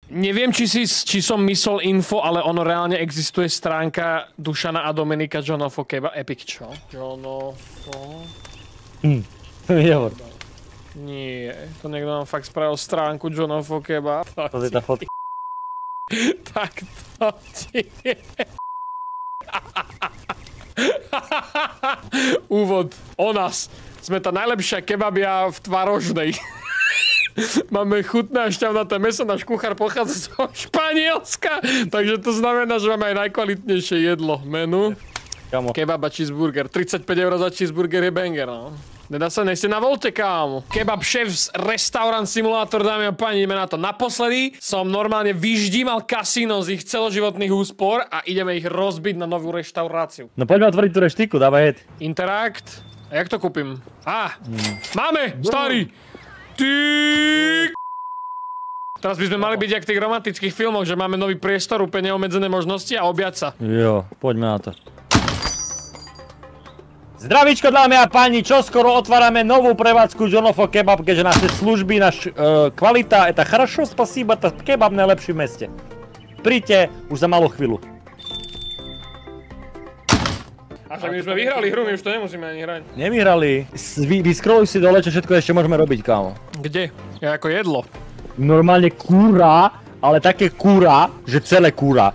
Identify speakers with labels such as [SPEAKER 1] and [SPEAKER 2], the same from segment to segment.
[SPEAKER 1] Neviem, či som myslel info, ale ono reálne existuje stránka Dušana a Dominika Jonofo Kebab. Epic, čo? Jonofo...
[SPEAKER 2] To mi nehovor.
[SPEAKER 1] Nie, to niekto nám fakt spravil stránku Jonofo Kebab.
[SPEAKER 2] To je tá fotka.
[SPEAKER 1] Tak to ti je. Úvod o nás. Sme tá najlepšia kebabia v Tvarožnej. Máme chutné a šťavnaté mäso, náš kuchár pochádza zo Španielska, takže to znamená, že máme aj najkvalitnejšie jedlo. Menu. Kebab a cheeseburger. 35 € za cheeseburger je banger, no. Nedá sa, nejste na volte, kámo. Kebab Chef's Restaurant Simulator, dámy a páni, ideme na to. Naposledy som normálne vyždímal kasíno z ich celoživotných úspor a ideme ich rozbiť na novú reštauráciu.
[SPEAKER 2] No poďme otvoriť tú reštiku, dávaj head.
[SPEAKER 1] Interact. A jak to kúpim? Máme, starý! Ty... Teraz by sme mali byť jak v tých romantických filmoch, že máme nový priestor, úplne neobmedzené možnosti a objať sa.
[SPEAKER 2] Jo, poďme na to. Zdravíčko, dámy a páni, čoskoro otvárame novú prevádzku Jonofo Kebab, keďže naše služby, kvalita, это хорошо, спасибо, to kebab najlepší v meste. Príďte už za malú chvíľu.
[SPEAKER 1] A však my už sme vyhrali hru, my už to nemusíme ani hrať.
[SPEAKER 2] Nevyhrali. Vyskroluj si dole, čo všetko ešte môžeme robiť, kámo.
[SPEAKER 1] Kde? Je ako jedlo.
[SPEAKER 2] Normálne kúra, ale také kúra, že celé kúra.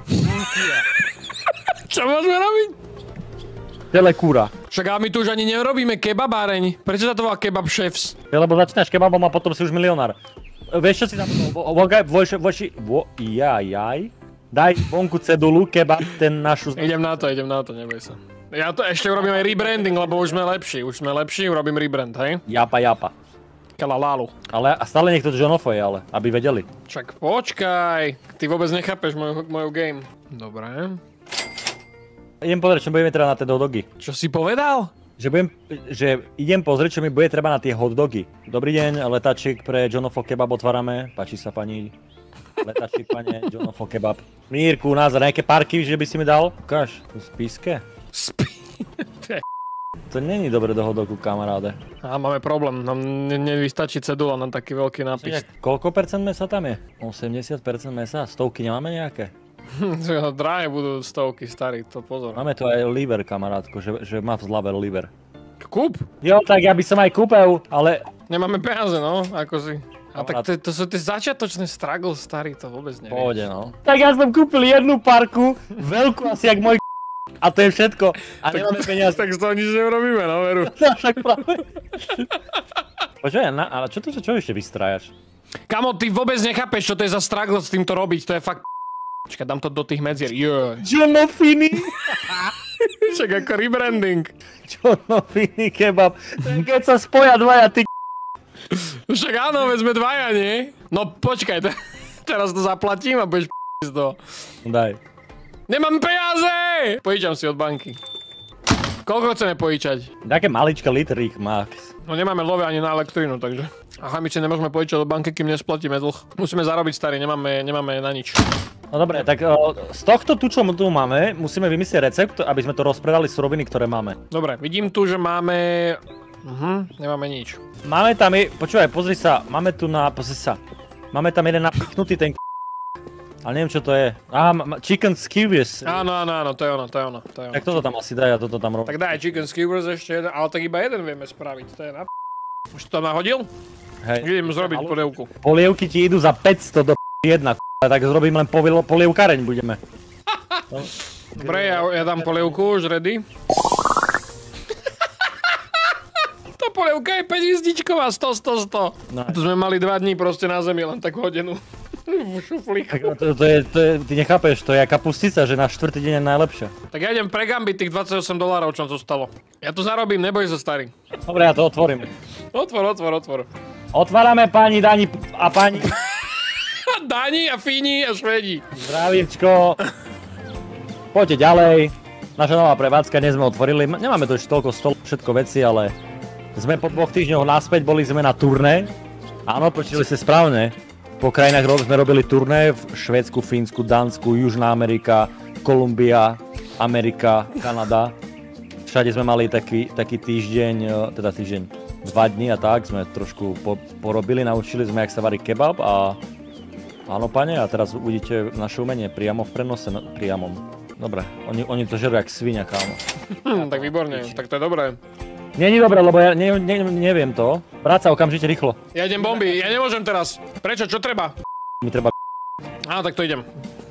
[SPEAKER 1] Čo môžeme robiť?
[SPEAKER 2] Celé kúra.
[SPEAKER 1] Však ale my tu už ani nerobíme kebabáreň. Prečo sa to volá Kebab Chefs?
[SPEAKER 2] Lebo začínaš kebabom a potom si už milionár. Vieš čo si tam... Daj vonku cedulu, kebab, ten našu...
[SPEAKER 1] Idem na to, neboj sa. Ja to ešte urobím aj rebranding, lebo už sme lepší, urobím rebrand, hej?
[SPEAKER 2] Japa.
[SPEAKER 1] Kalalálu.
[SPEAKER 2] Ale stále niekto Jonofo je, ale, aby vedeli.
[SPEAKER 1] Čak počkaj, ty vôbec nechápeš moju game. Dobre.
[SPEAKER 2] Idem pozrieť, čo budeme treba na tie hotdogy.
[SPEAKER 1] Čo si povedal?
[SPEAKER 2] Že idem pozrieť, čo mi bude treba na tie hotdogy. Dobrý deň, letáčik pre Jonofo Kebab otvárame. Páči sa pani... Letáčik, pane, Jonofo Kebab. Mírku, názor, nejaké parky, že by si mi dal? Ukáž, tu spíske. To není dobre do hotdogu, kamaráde.
[SPEAKER 1] A máme problém, nám nevystačí cedula na taký veľký nápis.
[SPEAKER 2] Koľko percent mesa tam je? 80% mesa? Stovky nemáme nejaké?
[SPEAKER 1] Drahé budú stovky, starý, to pozor.
[SPEAKER 2] Máme tu aj liver, kamarátko, že má v zlave liver.
[SPEAKER 1] Kúp?
[SPEAKER 2] Jo, tak ja by som aj kúpil, ale...
[SPEAKER 1] Nemáme peniaze, no, ako si. A tak to sú tie začiatočné struggle, starý, to vôbec nevieš.
[SPEAKER 2] Pohode, no. Tak ja som kúpil jednu parku, veľkú asi jak môj a to je všetko. A nemáme peniaze.
[SPEAKER 1] Tak z toho nič neurobíme, no, veru.
[SPEAKER 2] Však práve. Počuj, ale čo ešte vystrájaš?
[SPEAKER 1] Kamo, ty vôbec nechápeš, čo to je za struggle s týmto robiť, to je fakt Počkaj, dám to do tých medzier,
[SPEAKER 2] Jonofini!
[SPEAKER 1] Však ako rebranding.
[SPEAKER 2] Jonofini kebab. Keď sa spoja dvaja, ty
[SPEAKER 1] Však áno, veď sme dvaja, nie? No počkaj, teraz to zaplatím a budeš z toho.
[SPEAKER 2] Daj.
[SPEAKER 1] Nemám peniaze! Požičam si od banky. Koľko chceme požičať?
[SPEAKER 2] Také maličké litrík, max.
[SPEAKER 1] No nemáme love ani na elektrínu, takže. A chamiče nemôžeme požičať od banky, kým nesplatíme dlh. Musíme zarobiť, starý, nemáme na nič.
[SPEAKER 2] No dobre, tak z tohto tu, čo tu máme, musíme vymyslieť recept, aby sme to rozpredali suroviny, ktoré máme.
[SPEAKER 1] Dobre, vidím tu, že máme... nemáme nič.
[SPEAKER 2] Máme tam, počúvaj, pozri sa, pozri sa. Máme tam jeden napichnutý ten ale neviem, čo to je. Chicken skewers.
[SPEAKER 1] Áno, to je ono.
[SPEAKER 2] Tak toto tam asi daj a toto tam robím.
[SPEAKER 1] Tak daj chicken skewers ešte jeden, ale tak iba jeden vieme spraviť, to je na Už to tam nahodil?
[SPEAKER 2] Hej.
[SPEAKER 1] Idem zrobiť polievku.
[SPEAKER 2] Polievky ti idú za 500 do jedna, tak zrobím len polievkareň budeme.
[SPEAKER 1] Dobre, ja dám polievku, už ready. Tá polievka je 5 hviezdičková, 100. Tu sme mali 2 dní proste na zemi, len tak hodenú. V šuflíku.
[SPEAKER 2] Ty nechápeš, to je kapustica, že na 4. deň je najlepšia.
[SPEAKER 1] Tak ja idem pregambiť tých $28, čo zostalo. Ja to zarobím, neboj sa, starý.
[SPEAKER 2] Dobre, ja to otvorím.
[SPEAKER 1] Otvor.
[SPEAKER 2] Otvárame, páni, Dani a páni.
[SPEAKER 1] Dani a Fíni a Švedi.
[SPEAKER 2] Zdravíčko. Poďte ďalej. Naša nová prevádzka, dnes sme otvorili. Nemáme tu ešte toľko stolov, všetko veci, ale sme po 2 týždňoch naspäť, boli sme na turné. Áno, počuli ste správne. Po krajinách sme robili turné v Švédsku, Fínsku, Dánsku, Južná Amerika, Kolumbia, Amerika, Kanada. Všade sme mali taký týždeň, 2 dní a tak sme trošku porobili, naučili sme, jak sa varí kebab a Áno, pane, a teraz uvidíte naše umenie priamo v prenose, priamom. Dobre, oni to žerú jak svinia, kámo.
[SPEAKER 1] Tak výborne, tak to je dobré.
[SPEAKER 2] Není dobré, lebo ja neviem to. Vráť sa okamžite rýchlo.
[SPEAKER 1] Ja idem bomby, ja nemôžem teraz. Prečo, čo treba?
[SPEAKER 2] Mi treba...
[SPEAKER 1] Á, tak to idem.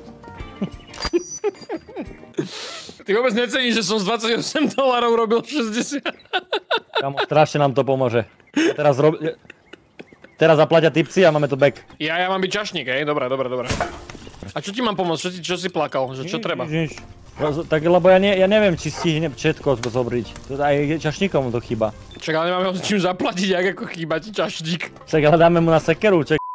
[SPEAKER 1] Ty vôbec neceníš, že som z $28 robil 60.
[SPEAKER 2] Kámo, strašne nám to pomôže. Teraz zaplatia tipsy a máme to back.
[SPEAKER 1] Ja mám byť čašník, hej? Dobre. A čo ti mám pomôcť? Čo si plakal? Že čo treba?
[SPEAKER 2] Tak lebo ja neviem, či stihnem všetko zobriť. Aj čašníkom to chýba.
[SPEAKER 1] Čak, ale nemáme ho s čím zaplatiť, jak ako chýba ti čašník.
[SPEAKER 2] Však ale dáme mu na sekeru, čak.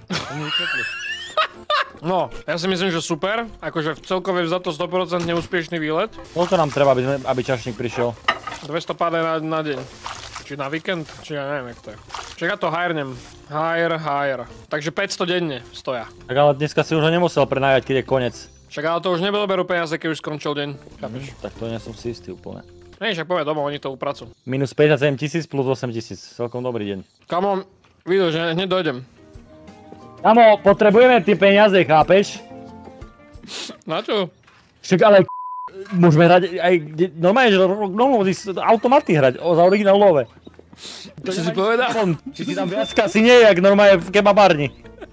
[SPEAKER 1] No, ja si myslím, že super. Akože celkové vzato 100% neúspešný výlet.
[SPEAKER 2] Koľko nám treba, aby čašník prišiel?
[SPEAKER 1] 200 páde na deň. Či na víkend? Či ja neviem, jak to je. Čak ja to hajrnem. Hire. Takže 500 denne stoja.
[SPEAKER 2] Tak ale dneska si už ho nemusel prenajať, keď je koniec.
[SPEAKER 1] Však ale to už neberú peniaze, keď už skončil deň. Chápeš?
[SPEAKER 2] Tak to nie som si istý úplne.
[SPEAKER 1] Nie, však povie domov, oni to upracujú.
[SPEAKER 2] Minus 57 000 plus 8 000. Celkom dobrý deň.
[SPEAKER 1] Kamo, vidíš, že hneď dojdem.
[SPEAKER 2] Kamo, potrebujeme tie peniaze, chápeš?
[SPEAKER 1] Na čo?
[SPEAKER 2] Však ale môžeme hrať aj normálne, že automaty hrať za originálové.
[SPEAKER 1] Čo si povedal?
[SPEAKER 2] Či si tam viac si nie, jak normálne v kebabárni.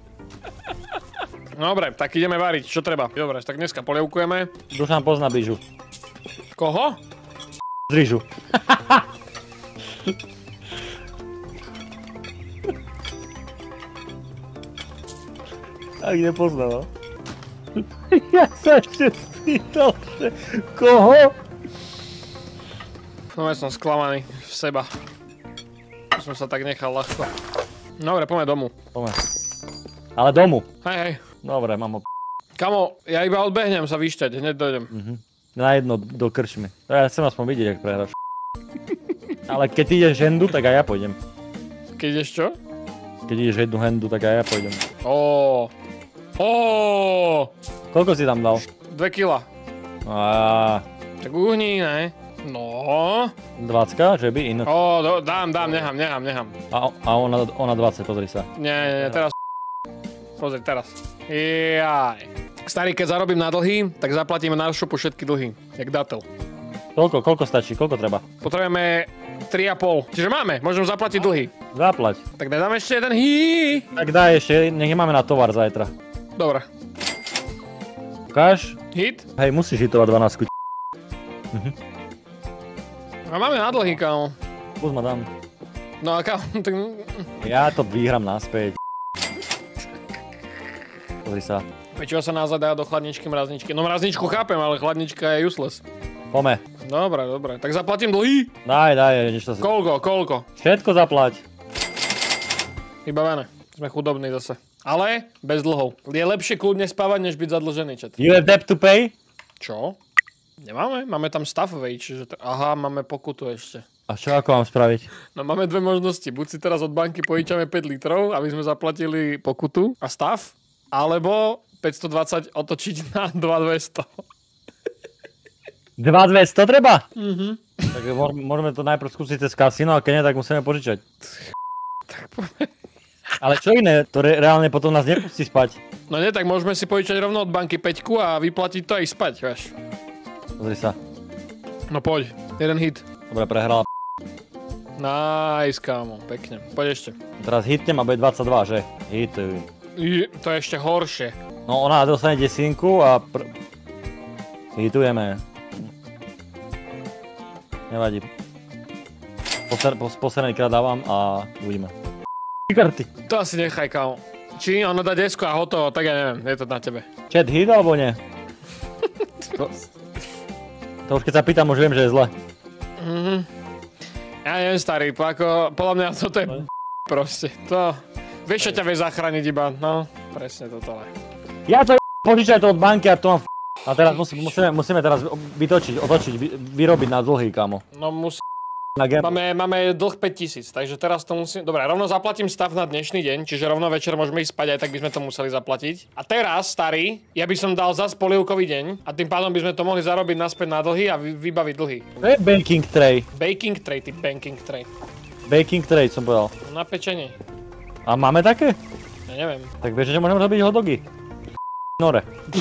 [SPEAKER 1] Dobre, tak ideme variť, čo treba. Dobre, tak dneska polievkujeme.
[SPEAKER 2] Dušan pozná Bižu.
[SPEAKER 1] Koho?
[SPEAKER 2] Z ryžu. Ak nepoznal, no? Ja sa ešte spýtal, že koho?
[SPEAKER 1] No ja som sklamaný v seba. Som sa tak nechal ľahko. Dobre, poďme domu.
[SPEAKER 2] Poďme. Ale domu.
[SPEAKER 1] Hej.
[SPEAKER 2] Dobre, mám ho.
[SPEAKER 1] Kamo, ja iba odbehnem sa vyšťať, hneď dojdem.
[SPEAKER 2] Na jedno do krčmy. Ja chcem aspoň vidieť, jak prehráš. Ale keď ideš hendu, tak aj ja pôjdem.
[SPEAKER 1] Keď ideš čo?
[SPEAKER 2] Keď ideš jednu hendu, tak aj ja pôjdem. Koľko si tam dal?
[SPEAKER 1] 2 kila. Tak uhni, ne? No.
[SPEAKER 2] 20, že by inak.
[SPEAKER 1] Dám, nechám.
[SPEAKER 2] A ona 20, pozri sa.
[SPEAKER 1] Nie, teraz. Pozri, teraz. Jaj. Starý, keď zarobím na dlhy, tak zaplatíme na šupu všetky dlhy. Jak datel.
[SPEAKER 2] Koľko stačí? Koľko treba?
[SPEAKER 1] Potrebujeme 3,5. Čiže máme, môžem zaplatiť dlhy.
[SPEAKER 2] Zaplať.
[SPEAKER 1] Tak nedám ešte jeden
[SPEAKER 2] Tak daj ešte, nech máme na tovar zajtra.
[SPEAKER 1] Dobre.
[SPEAKER 2] Ukáž?
[SPEAKER 1] Hit?
[SPEAKER 2] Hej, musíš hitovať 12.
[SPEAKER 1] A máme na dlhy, kámo.
[SPEAKER 2] Plus ma dám.
[SPEAKER 1] No a kámo, tak...
[SPEAKER 2] Ja to vyhrám naspäť. Pozri sa.
[SPEAKER 1] Pečivo sa naozaj dá do chladničky, mrazničky. No mrazničku chápem, ale chladnička je useless.
[SPEAKER 2] Pome.
[SPEAKER 1] Dobre. Tak zaplatím dlhy?
[SPEAKER 2] Daj, niečo sa...
[SPEAKER 1] Koľko?
[SPEAKER 2] Všetko zaplať.
[SPEAKER 1] Vybavené. Sme chudobní zase. Ale bez dlhov. Je lepšie kľudne spávať, než byť zadlžený, čet.
[SPEAKER 2] You have debt to pay?
[SPEAKER 1] Čo? Nemáme? Máme tam staff wage, že aha, máme pokutu ešte.
[SPEAKER 2] A čo ako mám spraviť?
[SPEAKER 1] No máme dve možnosti. Buď si teraz od banky požičame 5 litrov, aby sme zaplatili pokutu a staff, alebo 520 otočiť na 2200.
[SPEAKER 2] 2200 treba? Tak môžeme to najprv skúsiť cez kasino a keď nie, tak musíme požičať.
[SPEAKER 1] Tak poďme.
[SPEAKER 2] Ale čo iné? To reálne potom nás nepustí spať.
[SPEAKER 1] No nie, tak môžeme si požičať rovno od banky 5 a vyplatiť to aj spať, vieš.
[SPEAKER 2] Pozri sa.
[SPEAKER 1] No poď, jeden hit.
[SPEAKER 2] Dobre, prehrala.
[SPEAKER 1] Nice, kámo, pekne. Poď ešte.
[SPEAKER 2] Teraz hitnem a bude 22, že? Hituj.
[SPEAKER 1] To je ešte horšie.
[SPEAKER 2] No ona dostane desinku a... Hitujeme. Nevadí. Posledný krát dávam a uvidíme. Karty.
[SPEAKER 1] To asi nechaj, kámo. Či ono dá desku a hotovo, tak ja neviem, je to na tebe.
[SPEAKER 2] Chat hit alebo nie? To už keď sa pýtam, už viem, že je zle.
[SPEAKER 1] Ja neviem, starý, podľa mňa toto je proste. To... Vieš, čo ťa vie zachrániť iba, no, presne toto ale.
[SPEAKER 2] Ja to požičaj to od banky a to mám a teraz musíme teraz otočiť, vyrobiť na dlhy, kámo.
[SPEAKER 1] No Máme dlh 5000, takže teraz to musím... Dobre, rovno zaplatím stav na dnešný deň, čiže rovno večer môžeme ísť spať, aj tak by sme to museli zaplatiť. A teraz, starý, ja by som dal zas polievkový deň a tým pádom by sme to mohli zarobiť naspäť na dlhy a vybaviť dlhy.
[SPEAKER 2] To je baking tray.
[SPEAKER 1] Baking tray, ty banking tray.
[SPEAKER 2] Baking tray som povedal.
[SPEAKER 1] Na pečenie.
[SPEAKER 2] A máme také?
[SPEAKER 1] Ja neviem.
[SPEAKER 2] Tak vieš, že môžeme robiť hotdogy? Nore.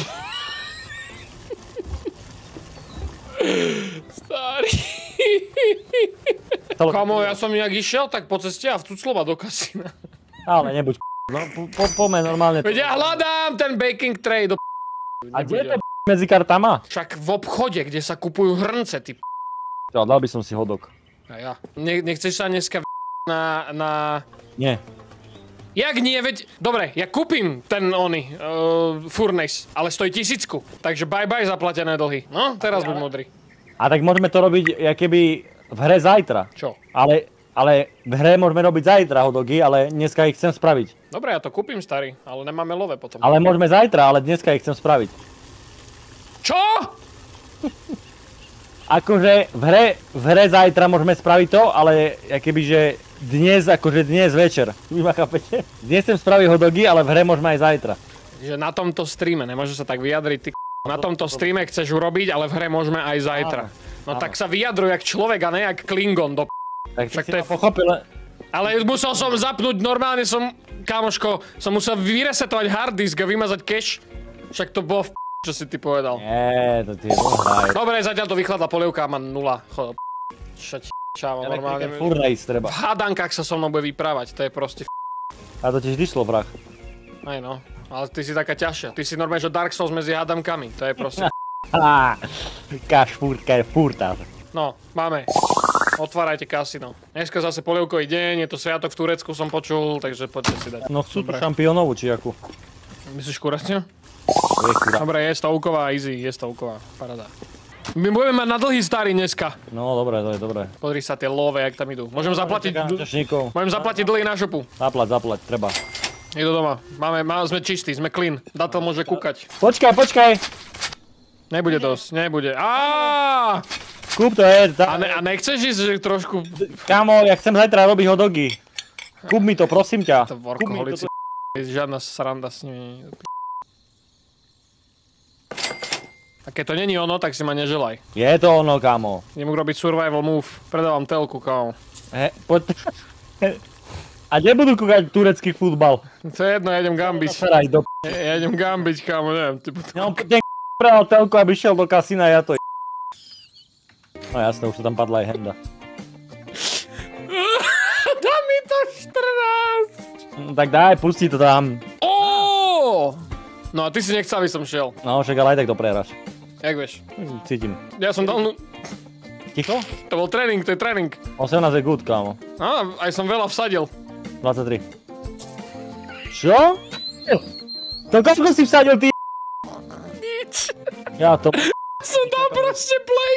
[SPEAKER 1] Starý. Kamo, ja som nejak išiel tak po ceste a vcuclova do kasína.
[SPEAKER 2] Ale nebuď no, poďme normálne.
[SPEAKER 1] Veď ja hľadám ten baking tray do
[SPEAKER 2] A kde je to medzi kartama?
[SPEAKER 1] Však v obchode, kde sa kupujú hrnce, ty
[SPEAKER 2] Ja, dal by som si hotdog.
[SPEAKER 1] A ja. Nechceš sa dneska na...
[SPEAKER 2] Nie.
[SPEAKER 1] Jak nie, veď... Dobre, ja kúpim ten furnace, ale stojí 1000. Takže bye bye zaplatené dlhy. No, teraz buď modrý.
[SPEAKER 2] A tak môžeme to robiť, keby v hre zajtra.
[SPEAKER 1] Čo?
[SPEAKER 2] Ale v hre môžeme robiť zajtra hotdogy, ale dneska ich chcem spraviť.
[SPEAKER 1] Dobre, ja to kúpim, starý, ale nemáme love potom.
[SPEAKER 2] Ale môžeme zajtra, ale dneska ich chcem spraviť.
[SPEAKER 1] Čo?
[SPEAKER 2] Akože v hre zajtra môžeme spraviť to, ale kebyže dnes večer. Vy ma chápete? Dnes chcem spraviť hotdogy, ale v hre môžeme aj zajtra.
[SPEAKER 1] Že na tomto streame, nemôžeš sa tak vyjadriť, ty na tomto streame chceš urobiť, ale v hre môžeme aj zajtra. No tak sa vyjadruj jak človek a ne jak Klingon do
[SPEAKER 2] Tak
[SPEAKER 1] však
[SPEAKER 2] si
[SPEAKER 1] to
[SPEAKER 2] ma
[SPEAKER 1] je
[SPEAKER 2] pochopil.
[SPEAKER 1] Ale musel som zapnúť, normálne kámoško, som musel vyresetovať hard disk a vymazať cache. Však to bolo čo si ty povedal.
[SPEAKER 2] Nie, to ty nehraj.
[SPEAKER 1] Dobre, zatiaľ to vychladla polievka a má 0. Čo ti čáva normálne.
[SPEAKER 2] Furnace treba.
[SPEAKER 1] V hádankách sa so mnou bude vyprávať, to je proste
[SPEAKER 2] A to tiež vyšlo, vrah.
[SPEAKER 1] Aj no, ale ty si taká ťažšia. Ty si normálne, že Dark Souls medzi hádankami, to je proste...
[SPEAKER 2] Furta.
[SPEAKER 1] No, máme. Otvárajte kasino. Dneska zase polievkový deň, je to sviatok v Turecku, som počul, takže poďte si dať.
[SPEAKER 2] No chcú tu šampiónovú, či akú?
[SPEAKER 1] Myslíš kuracňu? Dobre, je stovková, easy, je stovková, paráda. My budeme mať na dlhý starý dneska.
[SPEAKER 2] No dobré, to je dobré.
[SPEAKER 1] Pozri sa tie love, jak tam idú. Môžem zaplatiť dlhý na šopu.
[SPEAKER 2] Zaplať, treba.
[SPEAKER 1] Je to doma. Sme čistí, sme clean. Datel môže kúkať.
[SPEAKER 2] Počkaj!
[SPEAKER 1] Nebude dosť, nebude.
[SPEAKER 2] Kúp to je.
[SPEAKER 1] A nechceš ísť že trošku...
[SPEAKER 2] Kámo, ja chcem zajtra robiť hotdogy. Kúp mi to, prosím ťa.
[SPEAKER 1] To workoholici, žiadna sranda s nimi. A keď to není ono, tak si ma neželaj.
[SPEAKER 2] Je to ono, kámo.
[SPEAKER 1] Idem urobiť survival move. Predávam telku, kámo.
[SPEAKER 2] Poď. A nebudú kúkať turecký futbal.
[SPEAKER 1] To je jedno, ja idem gambiť. Ja idem gambiť, kámo, neviem.
[SPEAKER 2] No, ten predal telku, aby šiel do kasína, ja to No jasné, už to tam padla aj henda.
[SPEAKER 1] Dá mi to 14!
[SPEAKER 2] Tak daj, pusti to tam.
[SPEAKER 1] No a ty si nechcel, aby som šiel.
[SPEAKER 2] No, však ale aj tak to prehráš.
[SPEAKER 1] Jak vieš?
[SPEAKER 2] Cítim.
[SPEAKER 1] Ja som dal...
[SPEAKER 2] Ticho?
[SPEAKER 1] To bol tréning, to je tréning.
[SPEAKER 2] 18 je good, kámo.
[SPEAKER 1] Aj som veľa vsadil.
[SPEAKER 2] 23. Čo? To koľko si vsadil, ty?
[SPEAKER 1] Nič.
[SPEAKER 2] Ja to...
[SPEAKER 1] Som dal proste play.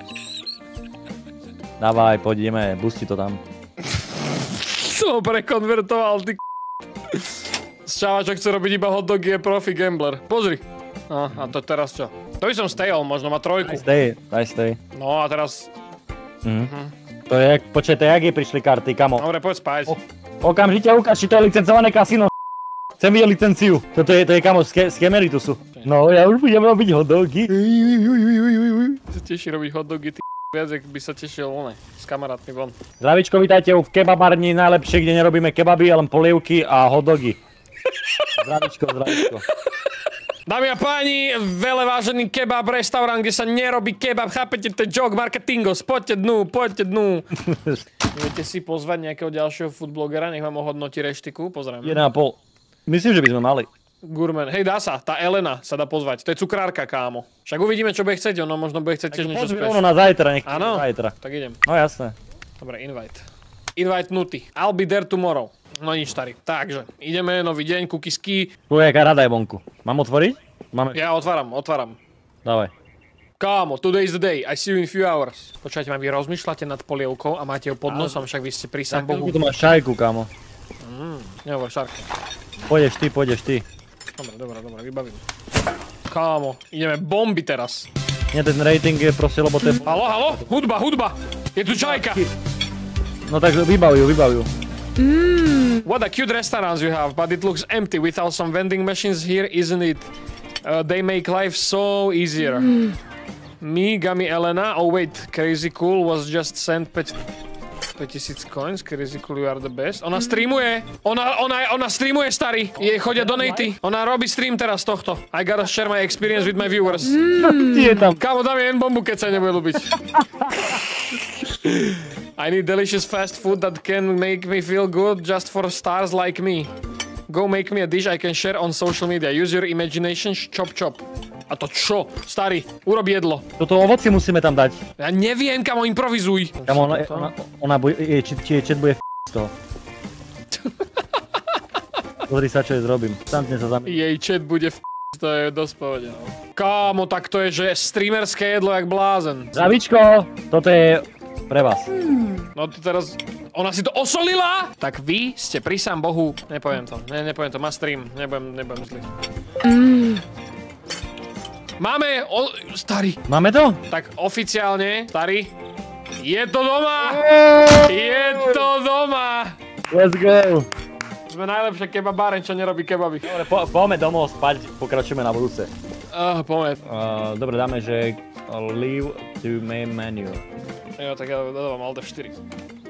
[SPEAKER 2] Dávaj, poďme, busti to tam.
[SPEAKER 1] Som ho prekonvertoval, ty Čava, čo chce robiť iba hotdogy, je profi gambler. Pozri. A to teraz čo? To by som stayol, možno má 3.
[SPEAKER 2] Daj stay.
[SPEAKER 1] No a teraz...
[SPEAKER 2] To je, počkaj, to je, jak jej prišli karty, kamo.
[SPEAKER 1] Dobre, poď spať.
[SPEAKER 2] Okamžite ukáž, či to je licencované kasino. Chcem vidieť licenciu. Toto je kamo, z Kemeritusu. No, ja už budem robiť hotdogy.
[SPEAKER 1] Sa teší robiť hotdogy, ty viac, jak by sa tešil s kamarátmi von.
[SPEAKER 2] Zdravičko, vítajte v kebabárni najlepšie, kde nerobíme kebaby, ale polievky a hotdogy. Zdravičko.
[SPEAKER 1] Dámy a páni, veľa vážený kebab restaurant, kde sa nerobí kebab, chápete, to je joke marketingos, poďte dnu. Viete si pozvať nejakého ďalšieho foodblogera, nech vám ohodnotí reštiku, pozrieme.
[SPEAKER 2] 1,5. Myslím, že by sme mali.
[SPEAKER 1] Gourmet, hej, dá sa, tá Elena sa dá pozvať, to je cukrárka, kámo. Však uvidíme, čo bude chcieť, ono možno bude chcieť tiež niečo speš.
[SPEAKER 2] Ono na zajtra, nech
[SPEAKER 1] áno,
[SPEAKER 2] zajtra.
[SPEAKER 1] Tak idem.
[SPEAKER 2] No jasné.
[SPEAKER 1] Dobre, invite nutý. I'll be there tomorrow. No nič, starý. Takže, ideme, nový deň, kukisky.
[SPEAKER 2] Tu je jaká rada je vonku. Mám otvoriť? Máme...
[SPEAKER 1] Ja otváram.
[SPEAKER 2] Dávaj.
[SPEAKER 1] Kámo, today is the day, I see you in few hours. Počkajte ma, vy rozmýšľate nad polievkou a máte ho pod nosom, však vy ste pri sám Bohu.
[SPEAKER 2] Tu máš šajku, kámo.
[SPEAKER 1] Nehovor, Šarka.
[SPEAKER 2] Pôjdeš ty.
[SPEAKER 1] Dobre, vybavím. Kámo, ideme bomby teraz.
[SPEAKER 2] Nie, ten rating je proste, lebo to je...
[SPEAKER 1] Haló, hudba! Je tu čajka!
[SPEAKER 2] No tak vybav ju.
[SPEAKER 1] What a cute restaurants you have, but it looks empty without some vending machines here, isn't it? They make life so easier. Me, Gami, Elena. Oh wait, Crazy Cool was just sent 5000 coins, Crazycool, you are the best. Ona streamuje. Ona streamuje, starý. Jej chodia donaty. Ona robí stream teraz tohto. I gotta share my experience with my viewers.
[SPEAKER 2] Ty je tam.
[SPEAKER 1] Kámo, dám jej N-bombu, keď sa nebude ľúbiť. I need delicious fast food that can make me feel good just for stars like me. Go make me a dish I can share on social media. Use your imagination, chop chop. A to čo? Starý, urob jedlo.
[SPEAKER 2] Toto ovocie musíme tam dať.
[SPEAKER 1] Ja neviem, kamo, improvizuj.
[SPEAKER 2] Kamo, ona bude, jej chat bude z toho. Pozri sa, čo jej zrobím. Stantne sa zamýšľam.
[SPEAKER 1] Jej chat bude to je dosť pohode. Kámo, tak to je, že streamerské jedlo jak blázen.
[SPEAKER 2] Zdravíčko, toto je pre vás.
[SPEAKER 1] No to teraz... Ona si to osolila? Tak vy ste pri sám Bohu... Nepoviem to, nepoviem to, má stream. Nebudem zlý. Máme... Starý.
[SPEAKER 2] Máme to?
[SPEAKER 1] Tak oficiálne, starý. Je to doma! Je to doma!
[SPEAKER 2] Let's go!
[SPEAKER 1] Sme najlepšie kebabáreň, čo nerobí kebaby.
[SPEAKER 2] Dobre, poďme domov spať, pokračujeme na budúce.
[SPEAKER 1] Poďme.
[SPEAKER 2] Dobre, dáme, že leave to main menu.
[SPEAKER 1] Jo, tak ja dávam Alt F4.